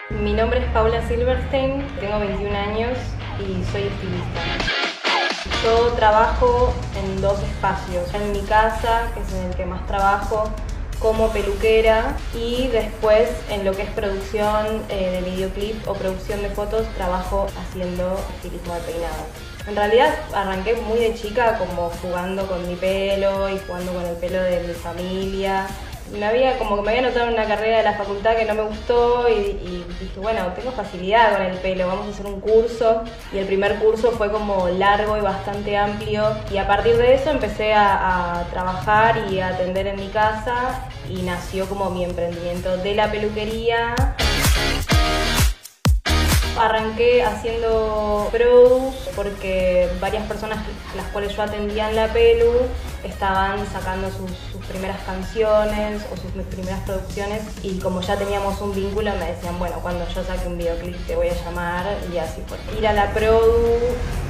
Mi nombre es Paula Silverstein, tengo 21 años y soy estilista. Yo trabajo en dos espacios, en mi casa, que es en el que más trabajo, como peluquera, y después en lo que es producción de videoclip o producción de fotos, trabajo haciendo estilismo de peinado. En realidad arranqué muy de chica como jugando con mi pelo y jugando con el pelo de mi familia. Me había notado en una carrera de la facultad que no me gustó y dije, bueno, tengo facilidad con el pelo, vamos a hacer un curso. Y el primer curso fue como largo y bastante amplio, y a partir de eso empecé a trabajar y a atender en mi casa, y nació como mi emprendimiento de la peluquería. Arranqué haciendo produce porque varias personas las cuales yo atendía en la pelu estaban sacando sus primeras canciones o sus primeras producciones, y como ya teníamos un vínculo me decían, bueno, cuando yo saque un videoclip te voy a llamar, y así fue. Ir a la produ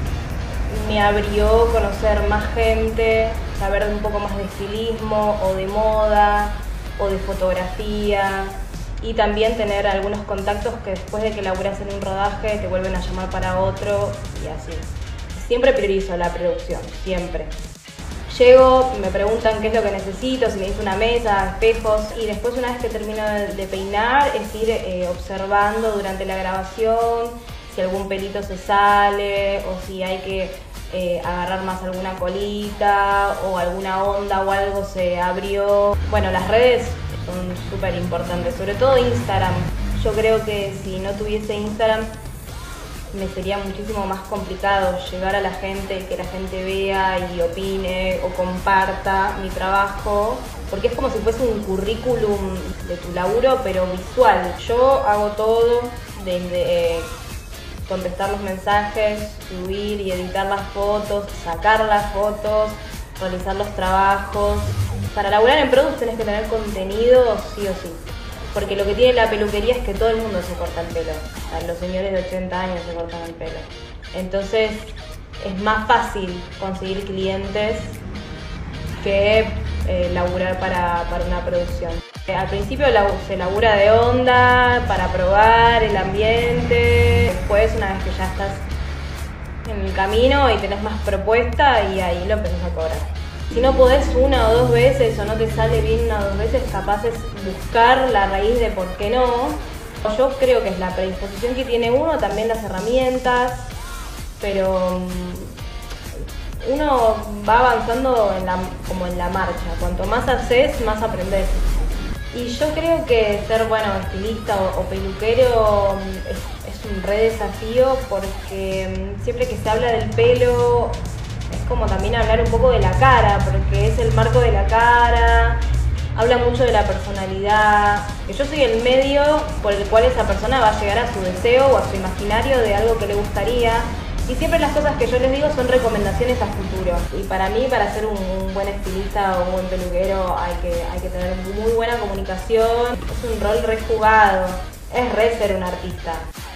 me abrió conocer más gente, saber un poco más de estilismo o de moda o de fotografía, y también tener algunos contactos que después de que laburas en un rodaje te vuelven a llamar para otro, y así. Siempre priorizo la producción, siempre. Llego, me preguntan qué es lo que necesito, si necesito una mesa, espejos, y después una vez que termino de peinar es ir observando durante la grabación si algún pelito se sale o si hay que agarrar más alguna colita o alguna onda o algo se abrió. Bueno, las redes son súper importantes, sobre todo Instagram. Yo creo que si no tuviese Instagram me sería muchísimo más complicado llegar a la gente, que la gente vea y opine o comparta mi trabajo, porque es como si fuese un currículum de tu laburo, pero visual. Yo hago todo, desde contestar los mensajes, subir y editar las fotos, sacar las fotos, realizar los trabajos. Para laburar en Produce tenés que tener contenido sí o sí, porque lo que tiene la peluquería es que todo el mundo se corta el pelo. O sea, los señores de 80 años se cortan el pelo. Entonces es más fácil conseguir clientes que laburar para una producción. Al principio se labura de onda, para probar el ambiente. Después, una vez que ya estás en el camino y tenés más propuesta, y ahí lo empezás a cobrar. Si no podés una o dos veces o no te sale bien una o dos veces, capaz es buscar la raíz de por qué no. Yo creo que es la predisposición que tiene uno, también las herramientas, pero uno va avanzando como en la marcha. Cuanto más haces, más aprendés. Y yo creo que ser, estilista o peluquero es un re desafío, porque siempre que se habla del pelo es como también hablar un poco de la cara, porque es el marco de la cara, habla mucho de la personalidad, que yo soy el medio por el cual esa persona va a llegar a su deseo o a su imaginario de algo que le gustaría, y siempre las cosas que yo les digo son recomendaciones a futuro. Y para mí, para ser un buen estilista o un buen peluquero hay que tener muy buena comunicación, es un rol re jugado, es re ser un artista.